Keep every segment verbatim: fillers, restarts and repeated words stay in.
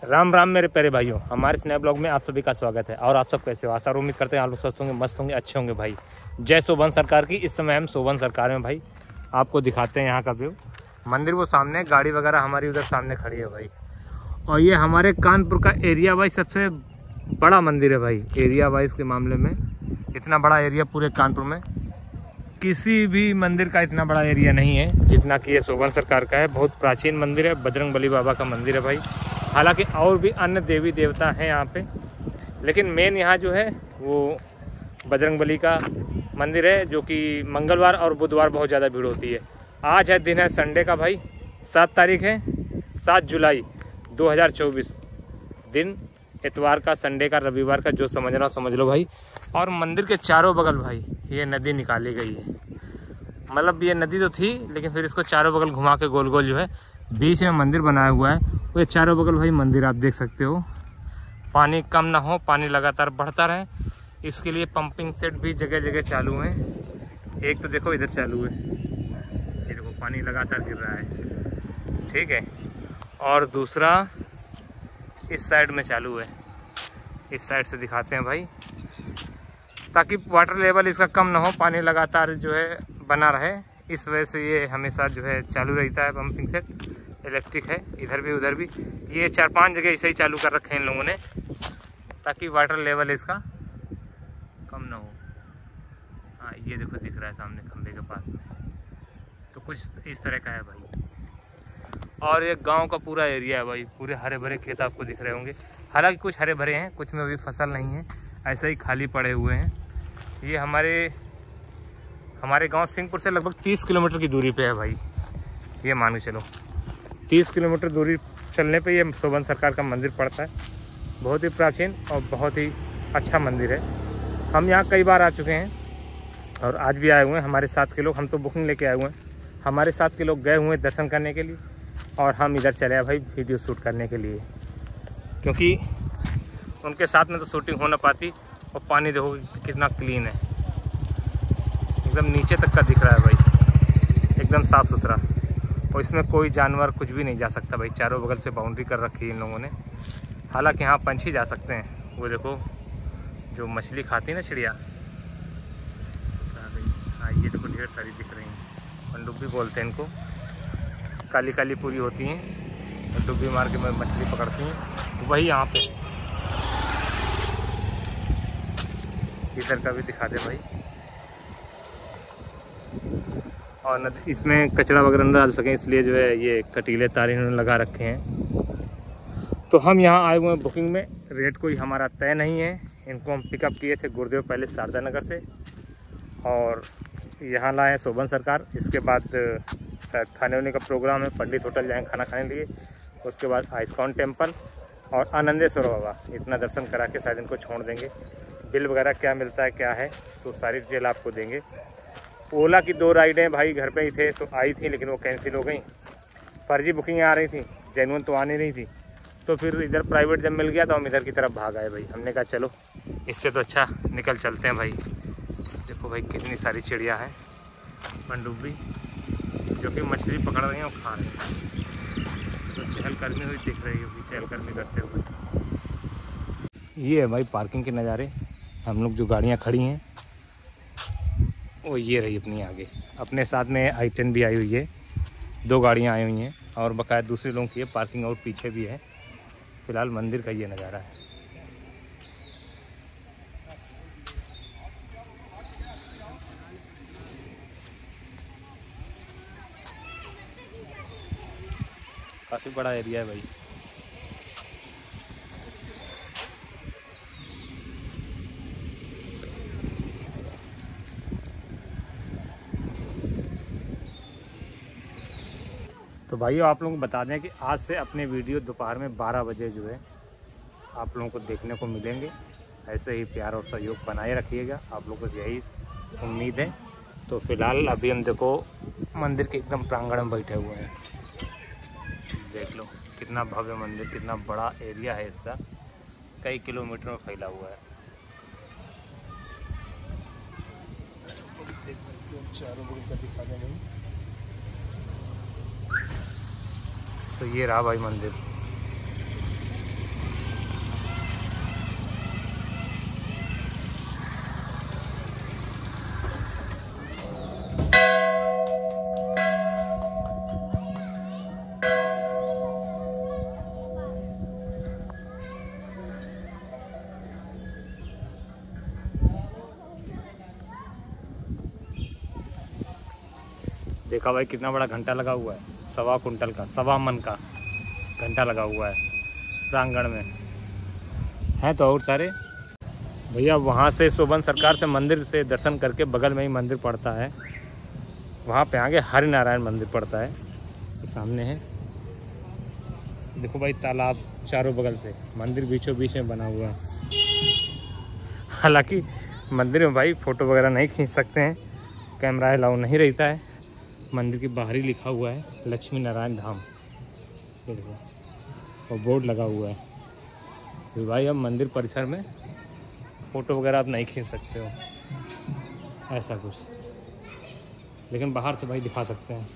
राम राम मेरे प्यारे भाइयों, हमारे इस नए ब्लॉग में आप सभी का स्वागत है। और आप सब कैसे हो? आशा और उम्मीद करते हैं आप लोग स्वस्थ होंगे, मस्त होंगे, अच्छे होंगे भाई। जय शोभन सरकार की। इस समय हम शोभन सरकार में भाई आपको दिखाते हैं यहाँ का व्यू। मंदिर वो सामने, गाड़ी वगैरह हमारी उधर सामने खड़ी है भाई। और ये हमारे कानपुर का एरिया वाइज सबसे बड़ा मंदिर है भाई। एरिया वाइज के मामले में इतना बड़ा एरिया पूरे कानपुर में किसी भी मंदिर का इतना बड़ा एरिया नहीं है जितना कि ये शोभन सरकार का है। बहुत प्राचीन मंदिर है, बजरंग बली बाबा का मंदिर है भाई। हालांकि और भी अन्य देवी देवता हैं यहाँ पे, लेकिन मेन यहाँ जो है वो बजरंग बली का मंदिर है, जो कि मंगलवार और बुधवार बहुत ज़्यादा भीड़ होती है। आज है दिन है संडे का भाई, सात तारीख है, सात जुलाई दो हज़ार चौबीस। दिन इतवार का, संडे का, रविवार का, जो समझ रहा हो समझ लो भाई। और मंदिर के चारों बगल भाई ये नदी निकाली गई है। मतलब ये नदी तो थी, लेकिन फिर इसको चारों बगल घुमा के गोल गोल जो है बीच में मंदिर बनाया हुआ है। वो ये चारों बगल भाई मंदिर आप देख सकते हो। पानी कम ना हो, पानी लगातार बढ़ता रहे, इसके लिए पंपिंग सेट भी जगह जगह चालू हैं। एक तो देखो इधर चालू है, ये देखो पानी लगातार गिर रहा है, ठीक है। और दूसरा इस साइड में चालू है, इस साइड से दिखाते हैं भाई, ताकि वाटर लेवल इसका कम ना हो, पानी लगातार जो है बना रहे। इस वजह से ये हमेशा जो है चालू रहता है पंपिंग सेट। इलेक्ट्रिक है इधर भी उधर भी, ये चार पांच जगह ऐसे ही चालू कर रखे हैं इन लोगों ने, ताकि वाटर लेवल इसका कम ना हो। हाँ ये देखो दिख रहा है सामने खंबे के पास में, तो कुछ इस तरह का है भाई। और ये गांव का पूरा एरिया है भाई, पूरे हरे भरे खेत आपको दिख रहे होंगे। हालांकि कुछ हरे भरे हैं, कुछ में अभी फसल नहीं है, ऐसे ही खाली पड़े हुए हैं। ये हमारे हमारे गांव सिंहपुर से लगभग तीस किलोमीटर की दूरी पे है भाई। ये मान के चलो तीस किलोमीटर दूरी चलने पे ये शोभन सरकार का मंदिर पड़ता है। बहुत ही प्राचीन और बहुत ही अच्छा मंदिर है। हम यहाँ कई बार आ चुके हैं और आज भी आए हुए हैं। हमारे साथ के लोग, हम तो बुकिंग लेके आए हुए हैं, हमारे साथ के लोग गए हुए हैं दर्शन करने के लिए, और हम इधर चले आए भाई वीडियो शूट करने के लिए, क्योंकि उनके साथ में तो शूटिंग हो ना पाती। और पानी देखो कितना क्लीन है, एकदम नीचे तक का दिख रहा है भाई, एकदम साफ़ सुथरा। और इसमें कोई जानवर कुछ भी नहीं जा सकता भाई। चारों बगल से बाउंड्री कर रखी है इन लोगों ने। हालांकि यहाँ पंछी जा सकते हैं, वो देखो जो मछली खाती है ना चिड़िया, हाँ ये देखो ढेर सारी दिख रही हैं। पनडुब्बी बोलते हैं इनको, काली काली पूरी होती हैं, और डुब्बी मार के मछली पकड़ती हैं, वही यहाँ पे। इधर का भी दिखा दे भाई। और न इसमें कचरा वगैरह न डाल सकें, इसलिए जो है ये कटीले तार इन्होंने लगा रखे हैं। तो हम यहाँ आए हुए हैं बुकिंग में। रेट कोई हमारा तय नहीं है। इनको हम पिकअप किए थे गुरुदेव पैलेस शारदा नगर से, और यहाँ लाए शोभन सरकार। इसके बाद शायद खाने वाने का प्रोग्राम है, पंडित होटल जाएँ खाना खाने लिए। उसके बाद आइस्कॉन टेम्पल और आनंदेश्वर बाबा, इतना दर्शन करा के शायद इनको छोड़ देंगे। बिल वगैरह क्या मिलता है क्या है तो सारी डिटेल आपको देंगे। ओला की दो राइडें भाई घर पे ही थे तो आई थी, लेकिन वो कैंसिल हो गई। फर्जी बुकिंग आ रही थी, जेन्युइन तो आनी नहीं थी। तो फिर इधर प्राइवेट जब मिल गया तो हम इधर की तरफ भाग आए भाई। हमने कहा चलो इससे तो अच्छा निकल चलते हैं भाई। देखो भाई कितनी सारी चिड़िया हैं, पनडुब्बी जो कि मछली पकड़ रही हैं और खा रही हैं। तो चहलकदमी हुई दिख रही होगी, चहलकदमी करते हुए। ये है भाई पार्किंग के नज़ारे। हम लोग जो गाड़ियाँ खड़ी हैं वो ये रही अपनी आगे। अपने साथ में आई टेन भी आई हुई है, दो गाड़ियाँ आई हुई हैं, और बकायदा दूसरे लोगों की है पार्किंग, और पीछे भी है। फिलहाल मंदिर का ये नज़ारा है। काफ़ी बड़ा एरिया है भाई। तो भाइयों आप लोगों को बता दें कि आज से अपने वीडियो दोपहर में बारह बजे जो है आप लोगों को देखने को मिलेंगे। ऐसे ही प्यार और सहयोग बनाए रखिएगा, आप लोगों को यही उम्मीद है। तो फिलहाल अभी हम देखो मंदिर के एकदम प्रांगण में बैठे हुए हैं। देख लो कितना भव्य मंदिर, कितना बड़ा एरिया है इसका, कई किलोमीटर में फैला हुआ है। देख सकते हो चारों बगल का दिखा देंगे। तो ये रहा भाई मंदिर। देखा भाई कितना बड़ा घंटा लगा हुआ है, सवा कुंटल का, सवा मन का घंटा लगा हुआ है प्रांगण में है। तो और सारे भैया वहाँ से शोभन सरकार से मंदिर से दर्शन करके बगल में ही मंदिर पड़ता है, वहाँ पे आगे हरि नारायण मंदिर पड़ता है, तो सामने है। देखो भाई तालाब चारों बगल से, मंदिर बीचों बीच में बना हुआ है। हालांकि मंदिर में भाई फ़ोटो वगैरह नहीं खींच सकते हैं, कैमरा अलाउ नहीं रहता है। मंदिर के बाहर ही लिखा हुआ है लक्ष्मी नारायण धाम, देखो और बोर्ड लगा हुआ है। तो भाई अब मंदिर परिसर में फ़ोटो वगैरह आप नहीं खींच सकते हो ऐसा कुछ, लेकिन बाहर से भाई दिखा सकते हैं।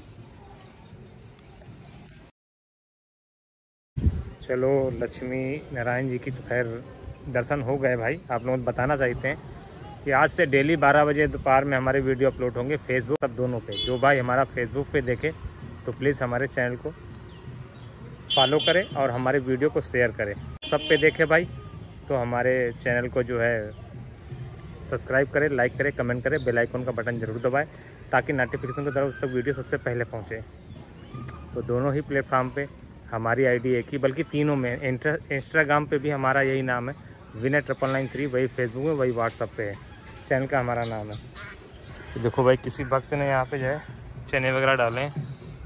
चलो लक्ष्मी नारायण जी की तो खैर दर्शन हो गए भाई। आप लोग बताना चाहते हैं कि आज से डेली बारह बजे दोपहर में हमारे वीडियो अपलोड होंगे फेसबुक अब दोनों पे। जो भाई हमारा फेसबुक पे देखे तो प्लीज़ हमारे चैनल को फॉलो करें और हमारे वीडियो को शेयर करें। सब पे देखे भाई तो हमारे चैनल को जो है सब्सक्राइब करें, लाइक करें, कमेंट करें, बेल आइकन का बटन जरूर दबाएं ताकि नोटिफिकेशन की तरफ उस तक वीडियो सबसे पहले पहुँचे। तो दोनों ही प्लेटफॉर्म पे हमारी आईडी एक ही, बल्कि तीनों में, इंस्टाग्राम पे भी हमारा यही नाम है विनय ट्रिपल नाइन थ्री, वही फेसबुक में, वही व्हाट्सअप पे है, चैनल का हमारा नाम है। तो देखो भाई किसी भक्त ने यहाँ पे जो है चने वगैरह डाले हैं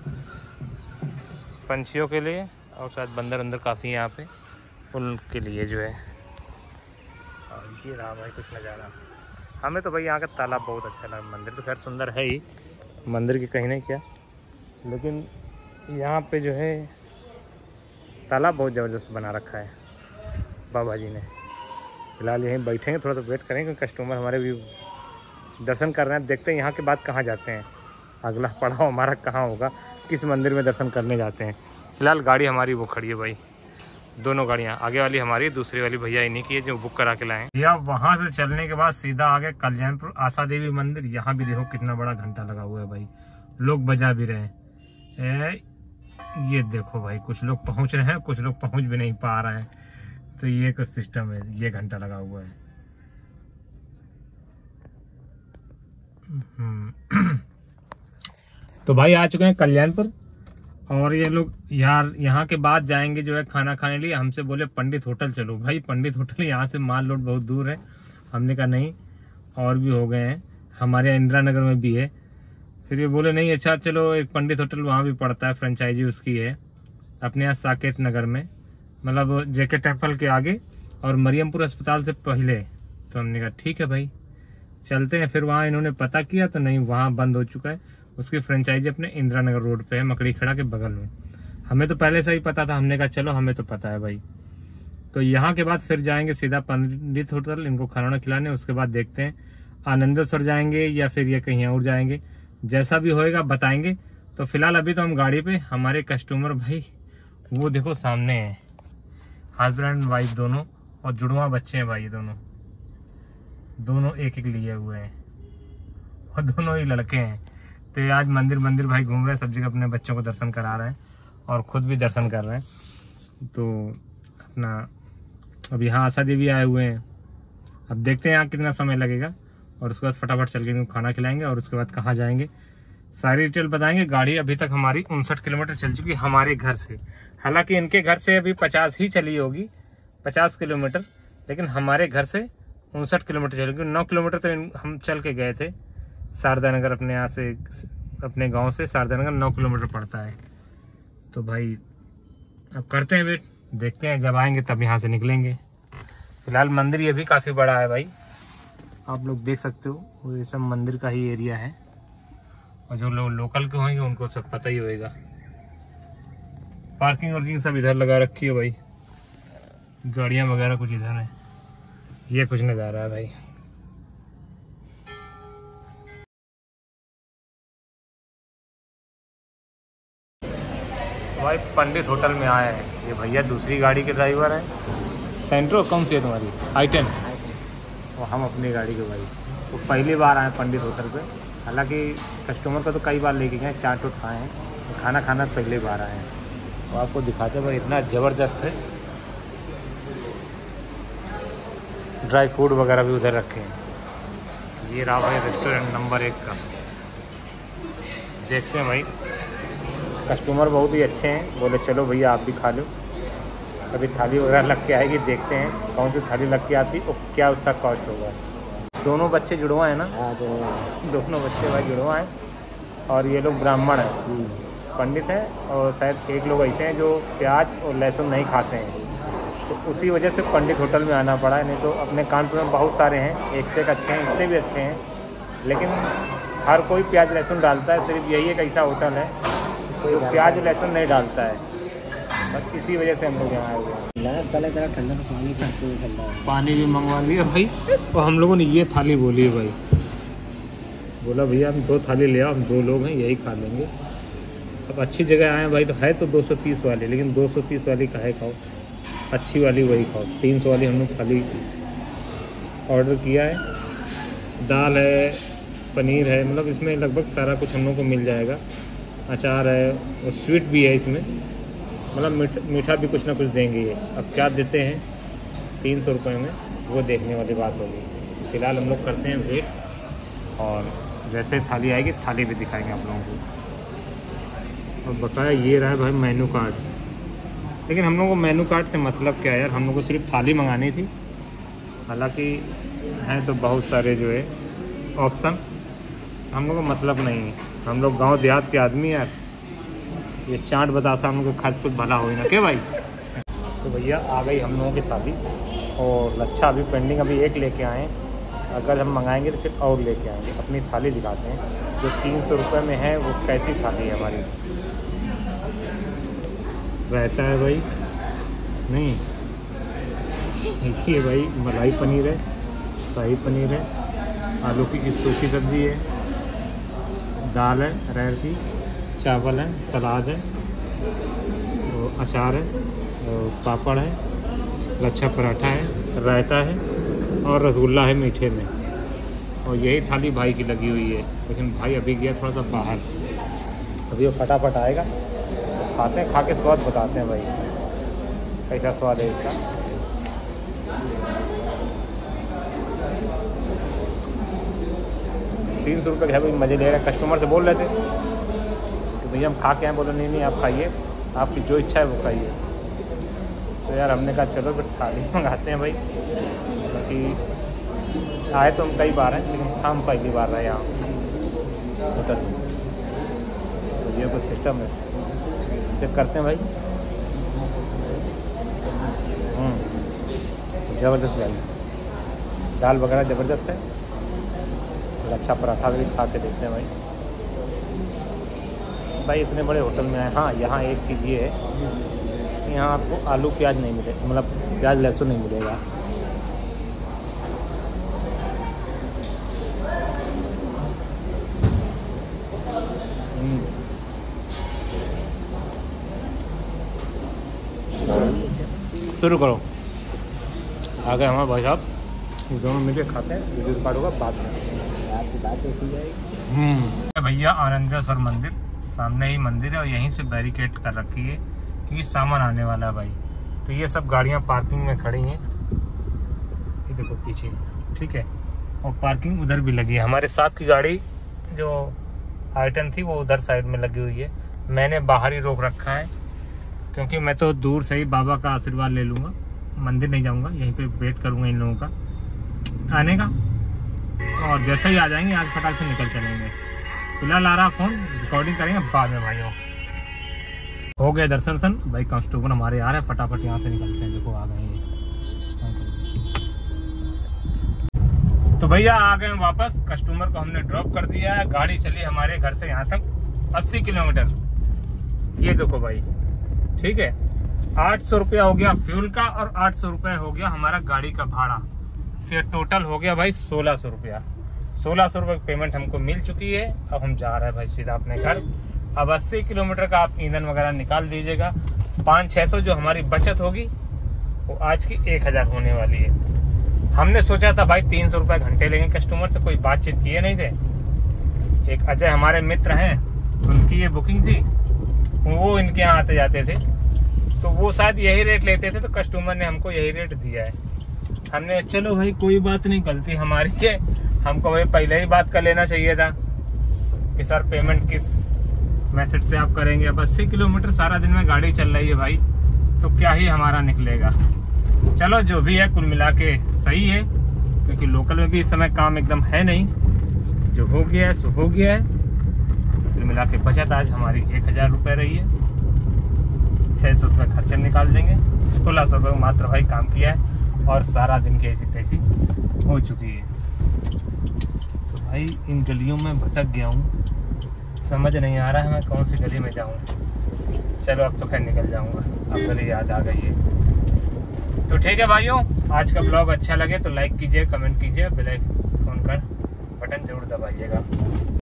पंछियों के लिए, और शायद बंदर अंदर काफ़ी है यहाँ पे उनके लिए जो है। और ये रहा भाई कुछ नज़ारा। हमें तो भाई यहाँ का तालाब बहुत अच्छा लगा। मंदिर तो खैर सुंदर है ही, मंदिर की कहीं नहीं क्या, लेकिन यहाँ पे जो है तालाब बहुत ज़बरदस्त बना रखा है बाबा जी ने। फिलहाल यहीं बैठेंगे, थोड़ा तो वेट करेंगे, कस्टमर हमारे भी दर्शन कर रहे हैं। देखते हैं यहाँ के बाद कहाँ जाते हैं, अगला पड़ाव हमारा कहाँ होगा, किस मंदिर में दर्शन करने जाते हैं। फिलहाल गाड़ी हमारी वो खड़ी है भाई, दोनों गाड़ियाँ, आगे वाली हमारी, दूसरी वाली भैया इन्हीं की है जो बुक करा के लाए। भैया वहाँ से चलने के बाद सीधा आगे कल्याणपुर आशा देवी मंदिर। यहाँ भी देखो कितना बड़ा घंटा लगा हुआ है भाई, लोग बजा भी रहे हैं। ये देखो भाई कुछ लोग पहुँच रहे हैं, कुछ लोग पहुँच भी नहीं पा रहे हैं, तो ये कुछ सिस्टम है। ये घंटा लगा हुआ है। तो भाई आ चुके हैं कल्याणपुर, और ये लोग यार यहाँ के बाद जाएंगे जो है खाना खाने लिए। हमसे बोले पंडित होटल चलो। भाई पंडित होटल यहाँ से माल रोड बहुत दूर है। हमने कहा नहीं, और भी हो गए हैं, हमारे इंदिरा नगर में भी है। फिर ये बोले नहीं अच्छा चलो एक पंडित होटल वहाँ भी पड़ता है, फ्रेंचाइजी उसकी है अपने यहाँ साकेत नगर में, मतलब जेके टेम्पल के आगे और मरियमपुर अस्पताल से पहले। तो हमने कहा ठीक है भाई चलते हैं। फिर वहाँ इन्होंने पता किया तो नहीं, वहाँ बंद हो चुका है। उसकी फ्रेंचाइजी अपने इंदिरा नगर रोड पे है, मकड़ी खड़ा के बगल में। हमें तो पहले से ही पता था, हमने कहा चलो हमें तो पता है भाई। तो यहाँ के बाद फिर जाएंगे सीधा पंडित होटल इनको खाना खिलाने। उसके बाद देखते हैं आनंदेश्वर जाएंगे या फिर ये कहीं और जाएंगे, जैसा भी होएगा बताएंगे। तो फिलहाल अभी तो हम गाड़ी पे, हमारे कस्टमर भाई वो देखो सामने है, हस्बैंड एंड वाइफ दोनों, और जुड़वा बच्चे हैं भाई, दोनों दोनों एक एक लिए हुए हैं और दोनों ही लड़के हैं। तो ये आज मंदिर मंदिर भाई घूम रहे हैं, सब जगह अपने बच्चों को दर्शन करा रहे हैं और खुद भी दर्शन कर रहे हैं। तो अपना अब यहाँ आशा देवी आए हुए हैं, अब देखते हैं यहाँ कितना समय लगेगा, और उसके बाद फटाफट चल के इनको खाना खिलाएंगे और उसके बाद कहाँ जाएंगे सारी डिटेल बताएंगे। गाड़ी अभी तक हमारी उनसठ किलोमीटर चल चुकी है हमारे घर से। हालांकि इनके घर से अभी पचास ही चली होगी, पचास किलोमीटर, लेकिन हमारे घर से उनसठ किलोमीटर चलेगी। नौ किलोमीटर तो हम चल के गए थे शारदा नगर, अपने यहाँ से, अपने गांव से शारदा नगर नौ किलोमीटर पड़ता है। तो भाई अब करते हैं वेट, देखते हैं जब आएंगे तब यहाँ से निकलेंगे। फिलहाल मंदिर ये भी काफ़ी बड़ा है भाई, आप लोग देख सकते हो, वो ये सब मंदिर का ही एरिया है। और जो लोग लोकल के होंगे उनको सब पता ही होएगा। पार्किंग वार्किंग सब इधर लगा रखी है भाई, गाड़ियाँ वगैरह कुछ इधर है। ये कुछ नज़ारा है भाई। भाई पंडित होटल में आए हैं, ये भैया दूसरी गाड़ी के ड्राइवर हैं। सेंट्रो कौन सी है तुम्हारी? I ten. और हम अपनी गाड़ी के भाई, वो तो पहली बार आए पंडित होटल पे। हालांकि कस्टमर को तो कई बार लेके गए, चाट उट खाए हैं, तो खाना खाना पहली बार आए हैं। तो आपको दिखाते भाई इतना ज़बरदस्त है, ड्राई फ्रूट वगैरह भी उधर रखे हैं। ये रहा भाई रेस्टोरेंट नंबर एक का, देखते हैं भाई, कस्टमर बहुत ही अच्छे हैं, बोले चलो भैया आप भी खा लो। अभी थाली वगैरह लग के आएगी, देखते हैं कौन सी थाली लग के आती और क्या उसका कॉस्ट होगा। दोनों बच्चे जुड़वा हैं ना? हाँ, दोनों बच्चे भाई जुड़वा हैं और ये लोग ब्राह्मण हैं, पंडित हैं, और शायद एक लोग ऐसे हैं जो प्याज और लहसुन नहीं खाते हैं, तो उसी वजह से पंडित होटल में आना पड़ा है। नहीं तो अपने कानपुर में बहुत सारे हैं, एक से एक अच्छे हैं, इससे भी अच्छे हैं, लेकिन हर कोई प्याज लहसुन डालता है। सिर्फ यही एक ऐसा होटल है जो प्याज लहसुन नहीं डालता है, बस इसी वजह से हम लोग यहाँ आए हुए हैं। ठंडा तो पानी ठंडा पानी भी मंगवा लिया भाई, और हम लोगों ने ये थाली बोली है भाई, बोला भैया हम दो थाली ले आओ, हम दो लोग हैं यही खा लेंगे। अब अच्छी जगह आए भाई, तो है तो दो सौ तीस वाली, लेकिन दो सौ तीस वाली काहे खाओ, अच्छी वाली वही खाओ। तीन सौ वाली हमने थाली ऑर्डर किया है। दाल है, पनीर है, मतलब इसमें लगभग सारा कुछ हम लोग को मिल जाएगा। अचार है और स्वीट भी है इसमें, मतलब मीठ, मीठा भी कुछ ना कुछ देंगे ये। अब क्या देते हैं तीन सौ रुपये में, वो देखने वाली बात होगी। फिलहाल हम लोग करते हैं वेट, और जैसे थाली आएगी थाली भी दिखाएंगे आप लोगों को। और बताया ये रहा है भाई मेनू कार्ड, लेकिन हम लोगों को मेनू कार्ड से मतलब क्या है यार, हम लोग को सिर्फ थाली मंगानी थी। हालांकि हैं तो बहुत सारे जो है ऑप्शन, हम लोग को मतलब नहीं है, हम लोग गांव देहात के आदमी यार। ये चाट बतासा हम लोग को खर्च कुछ भला हो ही ना क्या भाई। तो भैया आ गई हम लोगों की थाली, और लच्छा अभी पेंडिंग, अभी एक लेके आए, अगर हम मंगाएंगे तो फिर और लेके आएंगे। अपनी थाली दिखाते हैं जो तीन सौ रुपये में है, वो कैसी थाली है हमारी। रहता है भाई नहीं, देखिए भाई मलाई पनीर है, शाही पनीर है, आलू की सूखी सब्ज़ी है, दाल है अरहर की, चावल है, सलाद है, और अचार है, और पापड़ है, लच्छा पराठा है, रायता है, और रसगुल्ला है मीठे में। और यही थाली भाई की लगी हुई है, लेकिन भाई अभी गया थोड़ा सा बाहर, अभी वो फटाफट आएगा तो खाते हैं, खा के स्वाद बताते हैं भाई कैसा स्वाद है इसका। तीन सौ रुपये का है भाई, मज़े ले रहे हैं। कस्टमर से बोल रहे थे कि भैया हम खा के आए, बोले नहीं नहीं आप खाइए, आपकी जो इच्छा है वो खाइए। तो यार हमने कहा चलो फिर थाली मंगाते हैं भाई, क्योंकि आए तो हम कई बार हैं, लेकिन हम पहली बार रहे यहाँ होटल में। तो ये कुछ सिस्टम है, चेक करते हैं भाई। ज़बरदस्त भाई, दाल वगैरह ज़बरदस्त है, अच्छा पराठा भी खा के देखते हैं भाई। भाई इतने बड़े होटल में आए, हाँ यहाँ एक चीज़ ये है, यहाँ आपको आलू प्याज नहीं मिलेगा, मतलब प्याज लहसुन नहीं मिलेगा। शुरू करो, आ गए हमारे भाई साहब, दोनों मिलकर खाते हैं, वीडियो रिकॉर्ड होगा बाद में, बात देखी जाएगी। भैया आनंदेश्वर मंदिर सामने ही मंदिर है, और यहीं से बैरिकेड कर रखी है क्योंकि सामान आने वाला है भाई। तो ये सब गाड़ियां पार्किंग में खड़ी हैं, ये देखो पीछे, ठीक है, और पार्किंग उधर भी लगी है। हमारे साथ की गाड़ी जो आइटन थी वो उधर साइड में लगी हुई है, मैंने बाहर ही रोक रखा है, क्योंकि मैं तो दूर से ही बाबा का आशीर्वाद ले लूँगा, मंदिर नहीं जाऊँगा, यहीं पे वेट करूँगा इन लोगों का आने का, और जैसे ही आ जाएंगे आज फटाक से निकल चलेंगे। फिलहाल आ रहा फ़ोन, रिकॉर्डिंग करेंगे बाद में भाइयों। हो गए दर्शन सन भाई, कस्टमर हमारे आ रहे हैं, फटाफट यहाँ से निकलते हैं। देखो आ गए ये, तो भैया आ गए वापस, कस्टमर को हमने ड्रॉप कर दिया है। गाड़ी चली हमारे घर से यहाँ तक अस्सी किलोमीटर, ये देखो भाई, ठीक है। आठ सौ रुपया हो गया फ्यूल का, और आठ सौ रुपया हो गया हमारा गाड़ी का भाड़ा, फिर टोटल हो गया भाई सोलह सौ रुपया। सोलह सौ रुपये की पेमेंट हमको मिल चुकी है। अब हम जा रहे हैं भाई सीधा अपने घर। अब अस्सी किलोमीटर का आप ईंधन वगैरह निकाल दीजिएगा, पाँच छः सौ जो हमारी बचत होगी वो आज की एक हज़ार होने वाली है। हमने सोचा था भाई तीन सौ रुपये घंटे लेंगे, कस्टमर से कोई बातचीत किए नहीं थे। एक अजय हमारे मित्र हैं, उनकी ये बुकिंग थी, वो इनके यहाँ आते जाते थे, तो वो शायद यही रेट लेते थे, तो कस्टमर ने हमको यही रेट दिया है। हमने चलो भाई कोई बात नहीं, गलती हमारी है, हमको भाई पहले ही बात कर लेना चाहिए था कि सर पेमेंट किस मेथड से आप करेंगे। अब अस्सी किलोमीटर सारा दिन में गाड़ी चल रही है भाई, तो क्या ही हमारा निकलेगा। चलो जो भी है कुल मिला के सही है, क्योंकि लोकल में भी इस समय काम एकदम है नहीं। जो हो गया है सो हो गया है। तो कुल मिला के बचत आज हमारी एक हज़ार रुपये रही है। छः सौ रुपये खर्चा निकाल देंगे, सोलह सौ रुपये मात्र भाई काम किया है और सारा दिन की ऐसी तैसी हो चुकी है। तो भाई इन गलियों में भटक गया हूँ, समझ नहीं आ रहा है मैं कौन सी गली में जाऊँ। चलो अब तो खैर निकल जाऊँगा, अब गली याद आ गई है। तो ठीक है भाइयों, आज का ब्लॉग अच्छा लगे तो लाइक कीजिए, कमेंट कीजिए, बेल आइकन का बटन जरूर दबाइएगा।